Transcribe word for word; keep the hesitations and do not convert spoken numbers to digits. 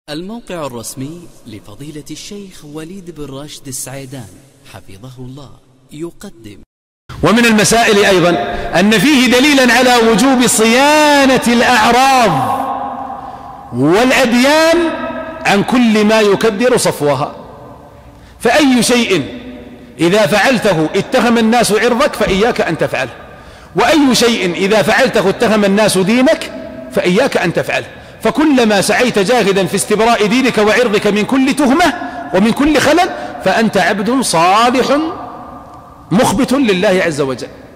الموقع الرسمي لفضيلة الشيخ وليد بن راشد السعيدان حفظه الله يقدم. ومن المسائل أيضا أن فيه دليلا على وجوب صيانة الأعراض والأديان عن كل ما يكدر صفوها، فأي شيء إذا فعلته اتهم الناس عرضك فإياك أن تفعله، وأي شيء إذا فعلته اتهم الناس دينك فإياك أن تفعله. فكلما سعيت جاهدا في استبراء دينك وعرضك من كل تهمة ومن كل خلل فأنت عبد صالح مخبت لله عز وجل.